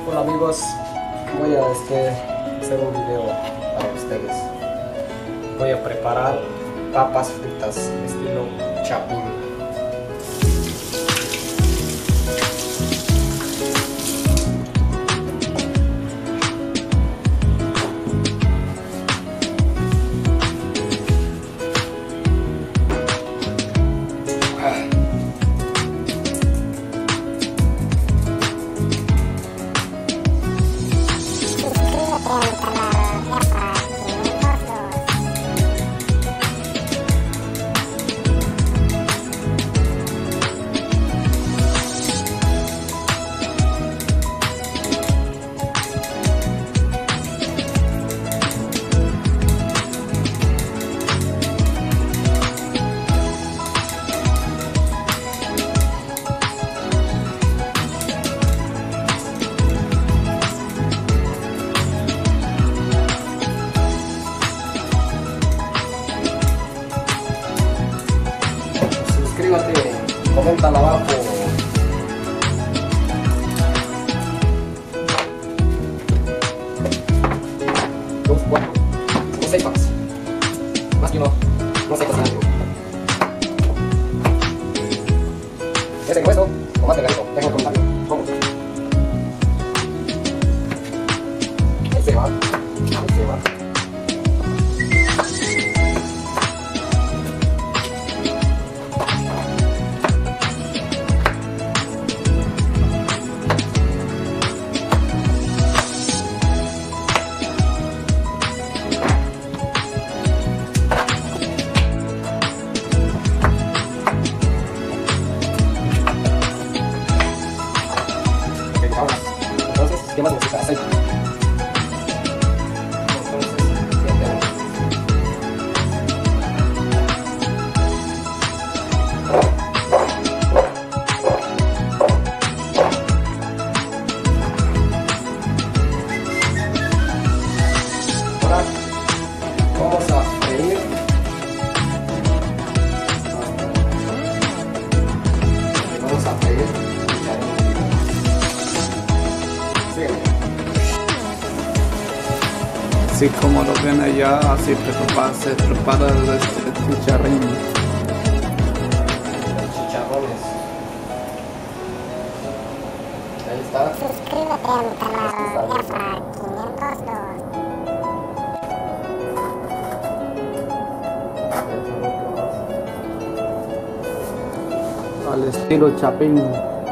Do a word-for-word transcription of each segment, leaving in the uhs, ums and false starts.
Hola amigos, voy a este, hacer un video para ustedes. Voy a preparar papas fritas estilo chapín. Suscríbete, comenta abajo. Dos, cuatro, cinco, seis papas. Más que uno, no sé cocinar. Ese grueso o más delgadito, deja un comentario. ¿Cómo? Ahí se va, ahí se va. Entonces, ¿qué más necesita? Aceite. Entonces, ¿qué tenemos? Ahora vamos a freír. Vamos a freír. Así como lo ven allá, así prepara, se prepara el este, chicharrín. Los chicharrones. Ahí está. Suscríbete a mi canal Efra quinientos dos. Al estilo chapín.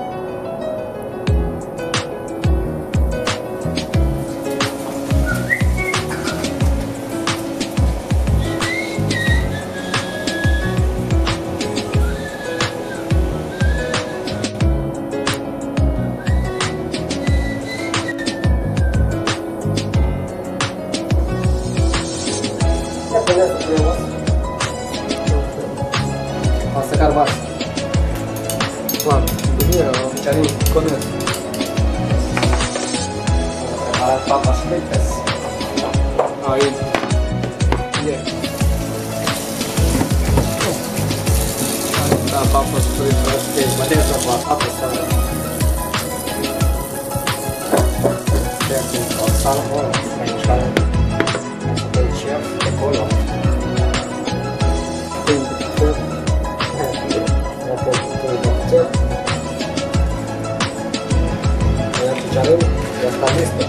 Vamos a sacar más. Claro, Chicharín. con eso. Vamos a preparar papas fritas. Ahí. Bien. Ahí está, papas fritas. Ok, vale, estas las papas también. Este aquí con sal, bueno, voy a buscar el chef de color. El chicharrín ya está listo.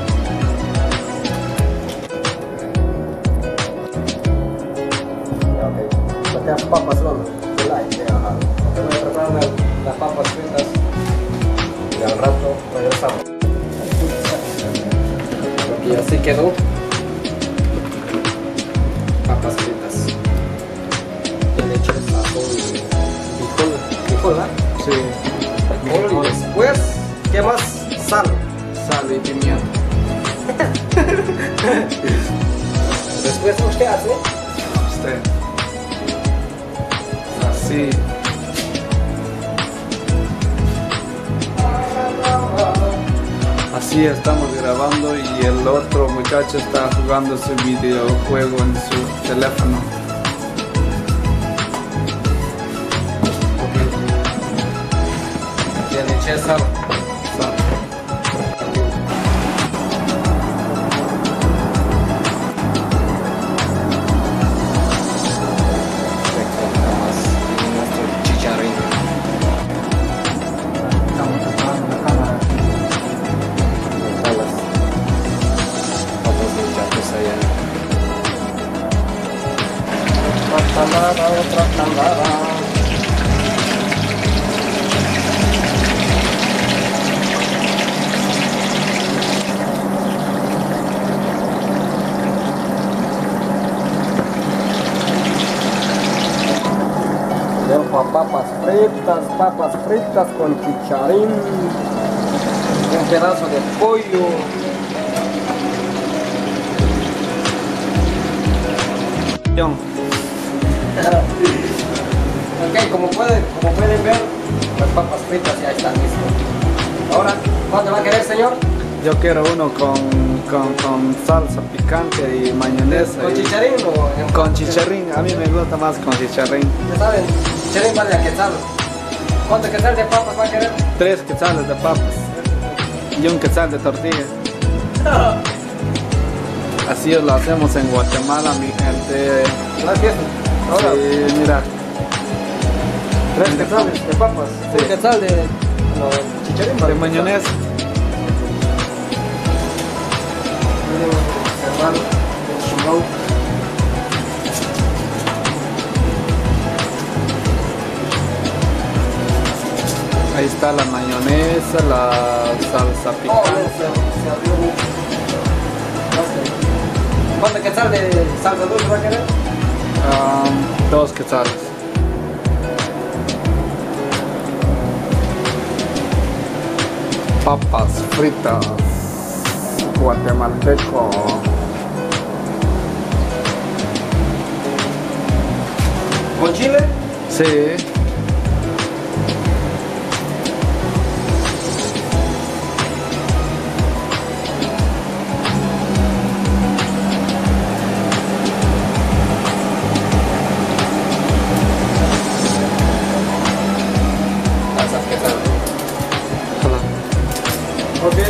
Ok, saqué las papas, ¿no? De like, ajá. Ok, voy a preparar las, las papas fritas y al rato regresamos. Y así quedó. Papas fritas. Le eché sazón, frijol, frijol, ¿verdad? Sí. Frijol y después, ¿qué más? Sal. Sal y pimienta. Después, ¿qué hace? Usted. Así. Así estamos grabando y el otro muchacho está jugando su videojuego en su teléfono. Ya le eché sal. Sal. tangada, otra tangada. Llevo papas fritas, papas fritas con chicharín, un pedazo de pollo. Ok, como pueden, como pueden ver, las papas fritas ya están listas. Ahora, ¿cuánto va a querer, señor? Yo quiero uno con, con, con salsa picante y mayonesa. ¿Con y- chicharín o en Con chicharrín, a mí me gusta más con chicharrín. Ya saben, chicharín vale a quetzal. ¿Cuánto quetzal de papas va a querer? Tres quetzales de papas y un quetzal de tortilla. Así lo hacemos en Guatemala, mi gente. Gracias. Ahora, Sí, mira. tres quetzales de papas. Sí. Un quetzal de no, chicharín De vale mayonesa. Hermano, el chingón. Ahí está la mayonesa, la salsa Oh, picante. se, se abrió mucho. ¿Cuánto quetzal de salsa dulce va a querer? Um, dos quetzales. Papas fritas guatemalteco. ¿Con chile? Sí. Salsa quetzal. Ojalá. Ok.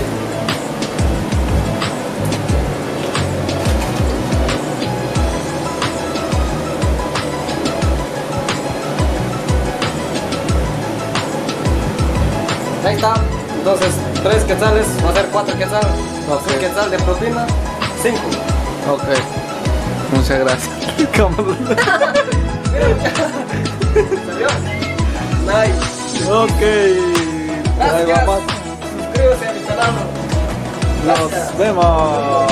Ahí está. Entonces, tres quetzales, va a ser cuatro quetzales. Ok. Un quetzal de propina, cinco. Ok. Muchas gracias. ¿Cómo? ¿Salió? Nice. Ok. Ahí Gracias. vamos. Suscríbete a mi canal. Nos Gracias. vemos.